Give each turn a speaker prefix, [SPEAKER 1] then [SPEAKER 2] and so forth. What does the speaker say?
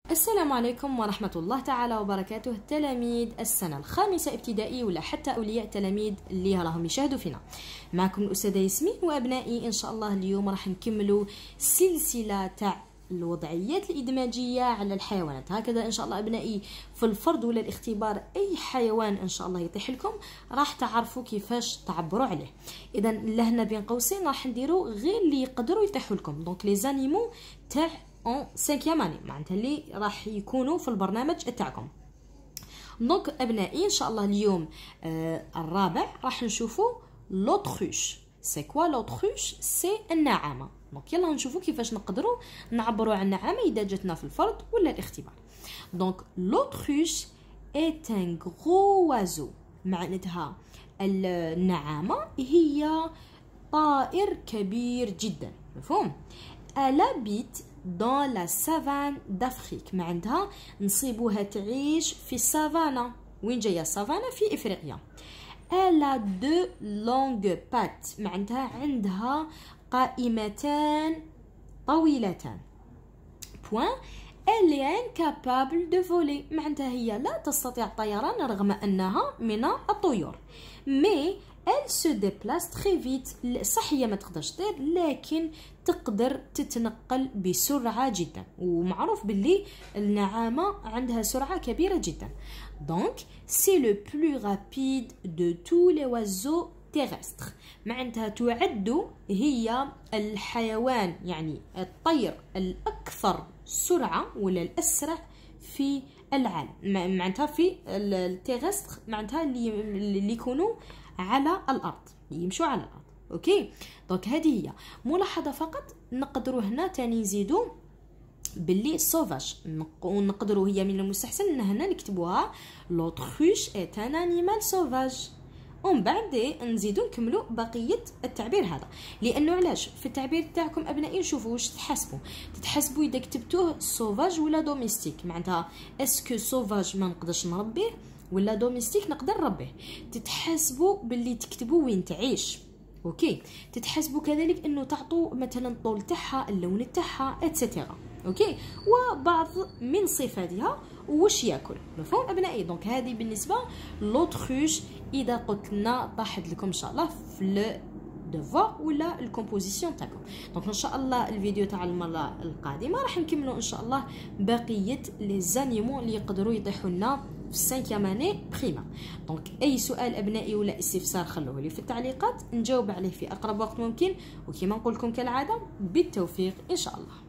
[SPEAKER 1] السلام عليكم ورحمة الله تعالى وبركاته. تلاميذ السنة الخامسة ابتدائي ولا حتى أولياء تلاميذ اللي راهم يشاهدوا فينا، معكم الأستاذة ياسمين وأبنائي. إن شاء الله اليوم راح نكملوا سلسلة تاع الوضعيات الإدماجية على الحيوانات. هكذا إن شاء الله أبنائي في الفرض ولا الاختبار أي حيوان إن شاء الله يطيح لكم راح تعرفوا كيفاش تعبروا عليه. إذا لهنا بين قوسين راح نديروا غير اللي يقدروا يطيحوا لكم، دونك لي زانيمو تاع en 5e année، معناتها اللي راح يكونوا في البرنامج تاعكم. دونك ابنائي ان شاء الله اليوم الرابع راح نشوفوا لوتروش. سي كوا لوتروش؟ سي النعامه. دونك يلا نشوفوا كيفاش نقدروا نعبروا عن النعامه اذا جاتنا في الفرض ولا الاختبار. دونك لوتروش est un gros oiseau، معناتها النعامه هي طائر كبير جدا، مفهوم؟ Elle habite dans la savane d'Afrique، معناتها نصيبوها تعيش في السافانا. وين جايه السافانا؟ في افريقيا. Elle a deux longues pattes، معناتها عندها قائمتان طويلتان. point elle est incapable de voler، معناتها هي لا تستطيع الطيران رغم انها من الطيور. mais elle se déplace très vite، صح هي ما تقدرش تطير لكن تقدر تتنقل بسرعة جدا، ومعروف باللي النعامة عندها سرعة كبيرة جدا. donc c'est le plus rapide de tous les oiseaux terrestres، معناتها تعد هي الحيوان يعني الطير الأكثر سرعة ولا الأسرع في العالم. معناتها في التيغستر، معناتها اللي يكونوا على الارض، يمشوا على الارض. اوكي، دونك هذه هي ملاحظه فقط. نقدروا هنا تاني نزيدوا باللي سوفاج، ونقدروا هي من المستحسن ان هنا نكتبوها لوتروش ايت ان انيمال سوفاج، ومن بعد نزيدوا نكملوا بقيه التعبير هذا. لانه علاش في التعبير تاعكم ابنائي نشوفوا واش تتحسبوا اذا كتبتوه سوفاج ولا دوميستيك. معناتها اسكو سوفاج ما نقدرش نربيه ولا دوميستيك نقدر نربيه. تتحسبوا باللي تكتبوا وين تعيش. اوكي، تتحسبوا كذلك انه تعطوا مثلا الطول تاعها، اللون تاعها، اتسيتيرا. اوكي، وبعض من صفاتها واش ياكل، مفهوم ابنائي؟ دونك هذه بالنسبه لوتروش. اذا قلت لنا طاحت لكم ان شاء الله في ديفوار ولا الكومبوزيسيون تاعكم. دونك ان شاء الله الفيديو تاع المره القادمه راح نكملوا ان شاء الله بقيه لي زانيمو اللي يقدروا يطيحوا لنا في 5e année بريما. دونك اي سؤال ابنائي ولا استفسار خلوه لي في التعليقات، نجاوب عليه في اقرب وقت ممكن. وكما نقول لكم كالعاده بالتوفيق ان شاء الله.